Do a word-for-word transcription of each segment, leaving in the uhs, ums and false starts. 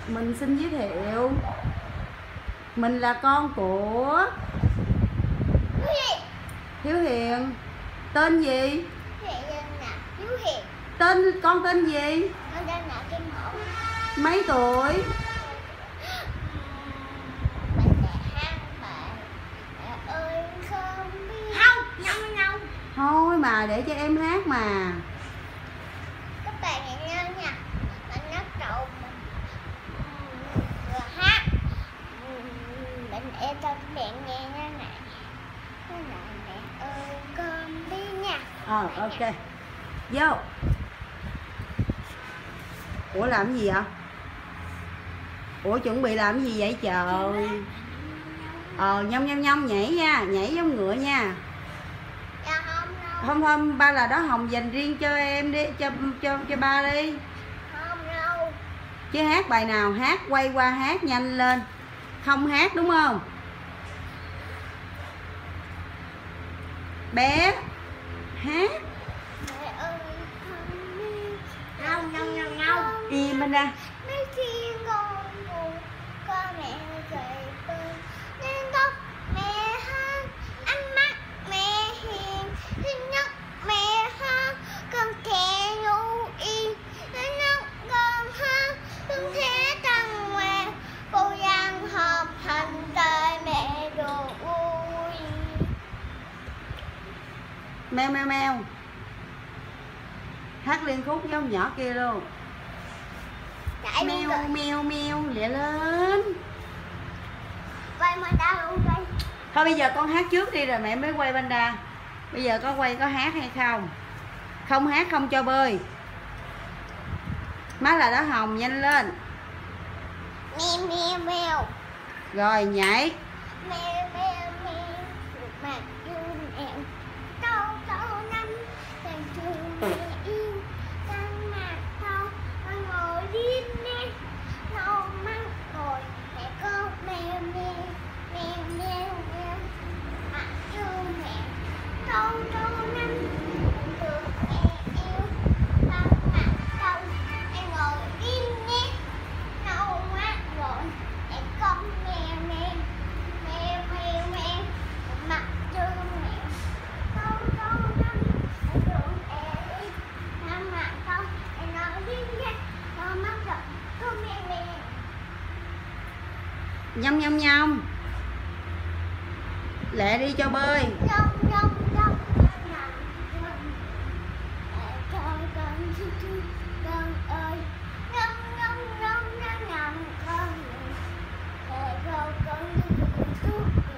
Mình xin giới thiệu, mình là con của Hiếu Hiền. Tên gì? Hiếu Hiền. Tên con tên gì? Con tên là Kim Hổ. Mấy tuổi? Mình là hai bạn. Mẹ ơi không biết. Không, nhau nhau. Thôi mà để cho em hát mà. Các bạn nghe nhau nha. Mình bắt đầu mình vừa hát. Mình em cho các bạn nghe nha nè. Nó là mẹ ơi con biết nha. Ờ à, ok. Vô. Ủa làm gì vậy? Ủa chuẩn bị làm gì vậy trời? Ờ nhông nhông nhông nhảy nha, nhảy giống ngựa nha. Dạ không đâu. Không không, ba là đó hồng dành riêng cho em đi, cho cho cho ba đi. Không đâu. Chứ hát bài nào hát, quay qua hát nhanh lên. Không hát đúng không? Bé hát. Mẹ ơi không biết. Không, không, không, không. Im bên ra. Mấy khi con buồn, con mẹ dậy bơi. Nên tóc mẹ hát, ánh mắt mẹ hiền, thứ nhất mẹ hát, con kẻ ngủ yên. Thứ nhất con hát, tương thế tăng ngoan, cô gian hợp hành đời mẹ đồ vui. Meo meo meo. Hát liên khúc với ông nhỏ kia luôn. Chạy luôn Meo rồi. meo meo lẹ lên. Quay mà đau luôn đây. Thôi bây giờ con hát trước đi rồi mẹ mới quay banda. Bây giờ có quay có hát hay không? Không hát không cho bơi. Má là đó hồng nhanh lên. Mèo mèo mèo. Rồi nhảy. Mèo mèo mèo. Mặt dương mèo. Câu câu năm. Càng trường mẹ yêu. Càng mặt câu. Con ngồi điên nè. Nâu mắt ngồi. Mẹ con mèo mèo. Mèo mèo mèo. Mặt dương mèo. Câu câu năm. Càng trường mẹ yêu. Càng mặt câu. Em ngồi điên nè. Nâu mắt ngồi. Mẹ con mèo mèo. Mèo mèo mèo. Mặt dương mèo. Câu câu năm. Càng trường mẹ yêu. Càng mặt câu. Em ngồi điên nè. Nâu mắt ngồi. Con mèo mèo. Nhông nhông nhông. Lẹ đi cho bơi. Nhông nhông nhông. Nhông nhông. Mẹ coi con chú chú. Con ơi. Nhông nhông nhông nhông nhông con. Mẹ coi con chú chú.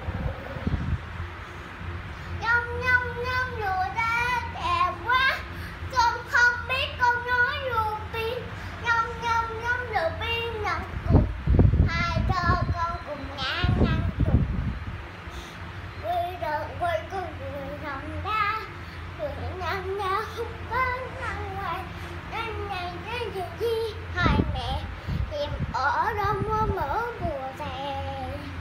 Nhông nhông nhông đùa ra đẹp quá. Con không biết con nói luôn tin. Nhông nhông nhông được pin nặng cùng. Hai cho con cùng ngã ngăn cùng. Quay đầu quay con người lòng đá. Người nắng đá không có nắng ngoài. Đến ngày đến giờ gì hai mẹ tìm ở đâu mơ mở mùa về.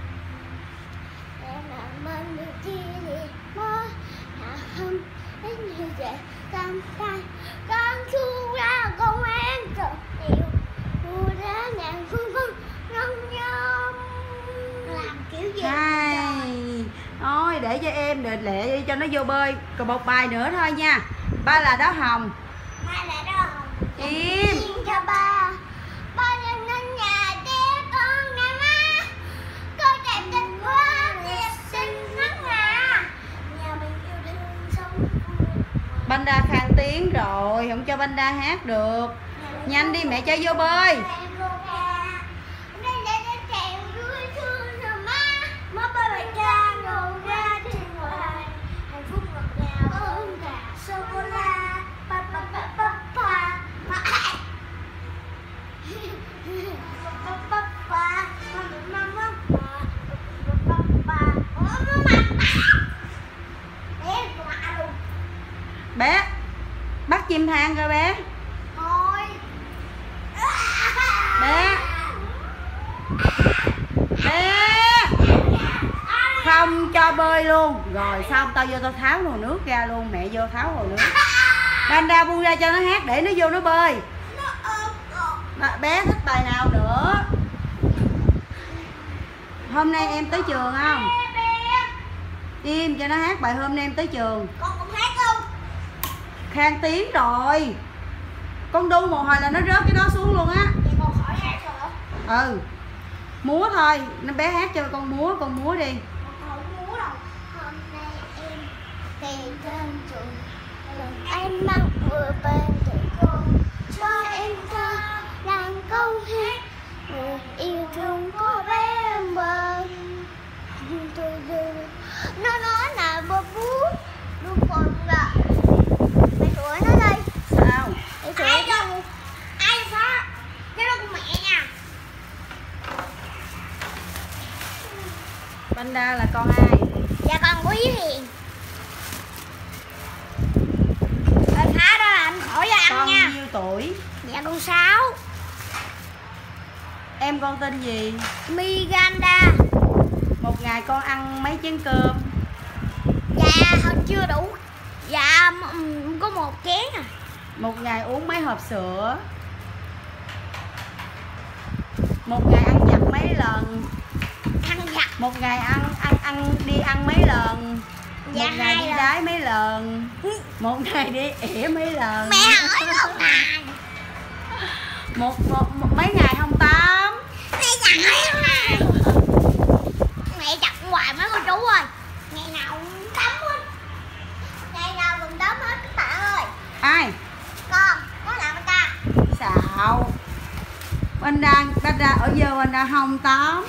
Em làm ơn được chi thì mơ hạ hâm đến như vậy tam tay con thu ra công an rồi nhiều mua ra ngàn phương phương nhông nhông làm kiểu gì Hai. Thôi để cho em đợi lẹ đi cho nó vô bơi. Còn một bài nữa thôi nha. Ba là đó hồng. mai lại đâu Im. Im cho ba ba lên lên nhà để con nè má. Con đẹp tình quá đẹp xinh lắm à. Nhà mình yêu đương sống Banda khang tiếng rồi, không cho banda hát được. Nhanh đi mẹ cho vô bơi. Bé bắt chim than coi bé. Thôi. Bé. Bé. Không cho bơi luôn. Rồi xong tao vô tao tháo nồi nước ra luôn. Mẹ vô tháo nồi nước. Banda buông ra cho nó hát để nó vô nó bơi. Bé thích bài nào nữa? Hôm nay em tới trường không? Im cho nó hát bài hôm nay em tới trường. Con cũng hát luôn. Khang tiếng rồi. Con đu một hồi là nó rớt cái đó xuống luôn á. Vậy con khỏi hát rồi. Ừ. Múa thôi, nó bé hát cho con múa, con múa đi. Con không múa đâu. Hôm nay em đi đến trường. Em mang vừa bên thầy cô cho em thơ nàng câu hát người yêu thương có bé em bờ. Nó nói là bơ bút đúng còn là mày sửa nó đi. Sao? Mày sửa ai cho ai phá cái đó của mẹ nha. Panda là con ai? Dạ con Quý Hiền. Rồi phá đó là anh khỏi cho ăn Con nha. nhiêu tuổi? Dạ con Sáu. Em con tên gì? Miranda. Một ngày con ăn mấy chén cơm? Dạ hơn chưa đủ. Dạ ừm, có một chén à. Một ngày uống mấy hộp sữa? Một ngày ăn vặt mấy lần? Ăn vặt. Một ngày ăn ăn ăn đi ăn mấy lần? Dạ, một ngày hai đi lần. đái mấy lần? Một ngày đi ỉa mấy lần? Mẹ hỏi không à. một, một, một mấy ngày không tắm? Mẹ chặt không à. Mẹ chặt hoài mấy cô chú ơi. Ngày nào cũng tắm hết. Ngày nào cũng tắm hết các bạn ơi. Ai? Con, có làm anh ta. Xạo. Panda, Panda ở giờ Panda không tắm.